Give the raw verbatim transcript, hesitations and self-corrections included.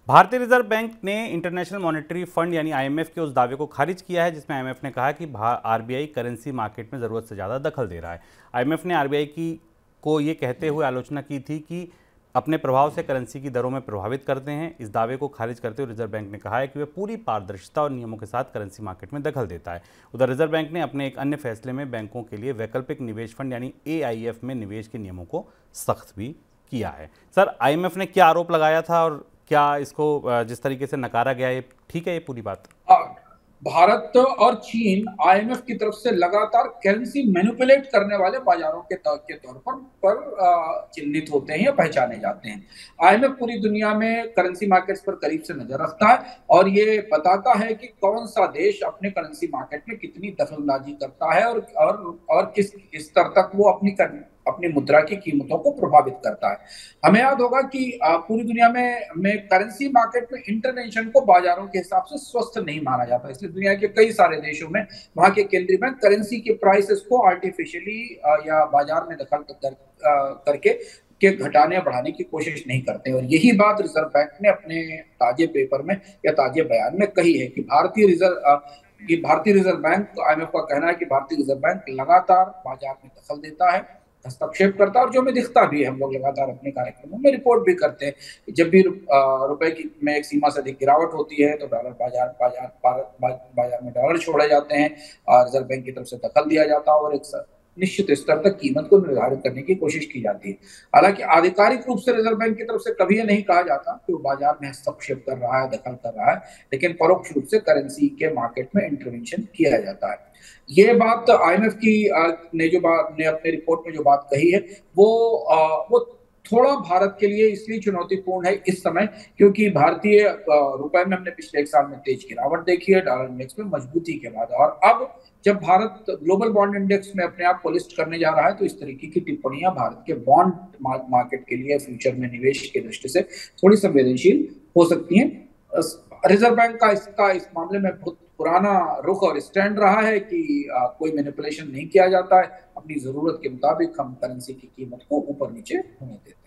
भारतीय reserve bank ने international monetary fund यानी आईएमएफ के उस दावे को खारिज किया है जिसमें आईएमएफ ने कहा है कि आरबीआई करेंसी मार्केट में ज़रूरत से ज़्यादा दखल दे रहा है। आईएमएफ ने आरबीआई की को ये कहते हुए आलोचना की थी कि अपने प्रभाव से करेंसी की दरों में प्रभावित करते हैं। इस दावे को खारिज करते हुए रिजर्व बैंक ने कहा है कि वह पूरी पारदर्शिता और नियमों के साथ करेंसी मार्केट में दखल देता है। उधर रिजर्व बैंक ने अपने एक अन्य फैसले में बैंकों के लिए वैकल्पिक निवेश फंड यानी एआईएफ में निवेश के नियमों को सख्त भी किया है। सर, आईएमएफ ने क्या आरोप लगाया था और क्या इसको जिस तरीके से नकारा गया, ये ठीक है ये पूरी बात? भारत और चीन आईएमएफ की तरफ से लगातार करेंसी मैनिपुलेट करने वाले बाजारों के तौर के तौर पर पर चिन्हित होते हैं या पहचाने जाते हैं। आईएमएफ पूरी दुनिया में करेंसी मार्केट्स पर करीब से नजर रखता है और ये बताता है कि कौन सा देश अपने करेंसी मार्केट में कितनी दखलंदाजी करता है और और, और किस स्तर तक वो अपनी अपनी मुद्रा की कीमतों को प्रभावित करता है। हमें याद होगा कि पूरी दुनिया में में करेंसी मार्केट में इंटरवेंशन को बाजारों के हिसाब से स्वस्थ नहीं माना जाता, इसलिए दुनिया के कई सारे देशों में वहां के केंद्रीय बैंक करेंसी के प्राइसेस को आर्टिफिशियली या बाजार में दखल कर, करके के घटाने बढ़ाने की कोशिश नहीं करते। और यही बात रिजर्व बैंक ने अपने ताजे पेपर में या ताजे बयान में कही है कि भारतीय रिजर्व कि भारतीय रिजर्व बैंक, आईएमएफ का कहना है कि भारतीय रिजर्व बैंक लगातार बाजार में दखल देता है, हस्तक्षेप करता है और जो हमें दिखता भी है। हम लोग लगातार अपने कार्यक्रमों में रिपोर्ट भी करते हैं। जब भी रुपए की में एक सीमा से अधिक गिरावट होती है तो डॉलर बाजार बाजार बाजार में डॉलर छोड़े जाते हैं और रिजर्व बैंक की तरफ से दखल दिया जाता है और एक निश्चित स्तर तक कीमत को निर्धारित करने की कोशिश की जाती है। हालांकि आधिकारिक रूप से रिजर्व बैंक की तरफ से कभी यह नहीं कहा जाता कि वो बाजार में हस्तक्षेप कर रहा है, दखल कर रहा है, लेकिन परोक्ष रूप से करेंसी के मार्केट में इंटरवेंशन किया जाता है। ये बात आईएमएफ की ने जो बात ने अपने रिपोर्ट में जो बात कही है वो वो थोड़ा भारत के लिए इसलिए चुनौतीपूर्ण है इस समय क्योंकि भारतीय रुपए में हमने पिछले एक साल में तेज गिरावट देखी है, डॉलर इंडेक्स में मजबूती के बाद। और अब जब भारत ग्लोबल बॉन्ड इंडेक्स में अपने आप को लिस्ट करने जा रहा है तो इस तरीके की टिप्पणियां भारत के बॉन्ड मार्केट के लिए फ्यूचर में निवेश की दृष्टि से थोड़ी संवेदनशील हो सकती हैं। रिजर्व बैंक का इसका इस मामले में बहुत पुराना रुख और स्टैंड रहा है कि आ, कोई मैनिपुलेशन नहीं किया जाता है, अपनी जरूरत के मुताबिक हम करेंसी की कीमत को ऊपर नीचे होने देते हैं।